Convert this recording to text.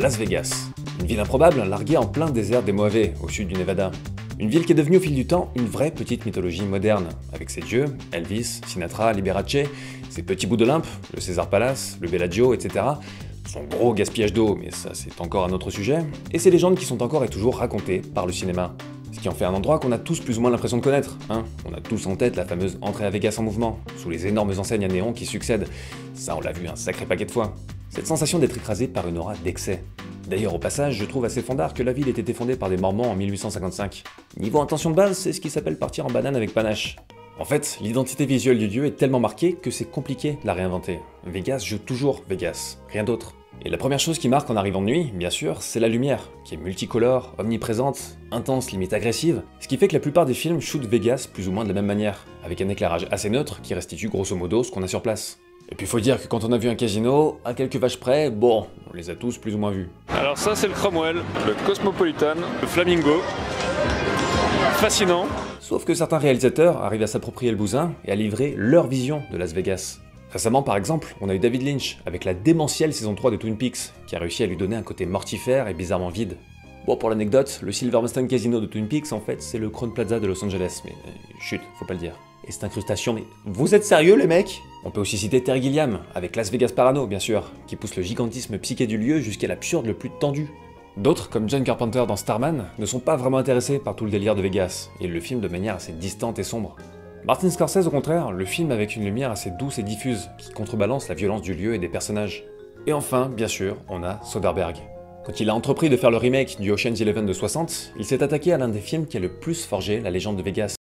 Las Vegas. Une ville improbable, larguée en plein désert des Mojave, au sud du Nevada. Une ville qui est devenue au fil du temps une vraie petite mythologie moderne, avec ses dieux, Elvis, Sinatra, Liberace, ses petits bouts d'Olympe, le Caesar Palace, le Bellagio, etc. Son gros gaspillage d'eau, mais ça c'est encore un autre sujet, et ces légendes qui sont encore et toujours racontées par le cinéma. Ce qui en fait un endroit qu'on a tous plus ou moins l'impression de connaître, hein. On a tous en tête la fameuse entrée à Vegas en mouvement, sous les énormes enseignes à néon qui succèdent. Ça on l'a vu un sacré paquet de fois. Cette sensation d'être écrasé par une aura d'excès. D'ailleurs, au passage, je trouve assez fandard que la ville ait été fondée par des Mormons en 1855. Niveau intention de base, c'est ce qui s'appelle partir en banane avec panache. En fait, l'identité visuelle du lieu est tellement marquée que c'est compliqué de la réinventer. Vegas joue toujours Vegas, rien d'autre. Et la première chose qui marque en arrivant de nuit, bien sûr, c'est la lumière, qui est multicolore, omniprésente, intense, limite agressive, ce qui fait que la plupart des films shootent Vegas plus ou moins de la même manière, avec un éclairage assez neutre qui restitue grosso modo ce qu'on a sur place. Et puis faut dire que quand on a vu un casino, à quelques vaches près, bon, on les a tous plus ou moins vus. Alors ça c'est le Cromwell, le Cosmopolitan, le Flamingo. Fascinant. Sauf que certains réalisateurs arrivent à s'approprier le bousin et à livrer leur vision de Las Vegas. Récemment par exemple, on a eu David Lynch avec la démentielle saison 3 de Twin Peaks, qui a réussi à lui donner un côté mortifère et bizarrement vide. Bon, pour l'anecdote, le Silverstone Casino de Twin Peaks en fait c'est le Crowne Plaza de Los Angeles, mais chut, faut pas le dire. Et cette incrustation, mais vous êtes sérieux les mecs? On peut aussi citer Terry Gilliam, avec Las Vegas Parano bien sûr, qui pousse le gigantisme psyché du lieu jusqu'à l'absurde le plus tendu. D'autres, comme John Carpenter dans Starman, ne sont pas vraiment intéressés par tout le délire de Vegas, et le filment de manière assez distante et sombre. Martin Scorsese au contraire, le filme avec une lumière assez douce et diffuse, qui contrebalance la violence du lieu et des personnages. Et enfin, bien sûr, on a Soderbergh. Quand il a entrepris de faire le remake du Ocean's Eleven de 60, il s'est attaqué à l'un des films qui a le plus forgé la légende de Vegas,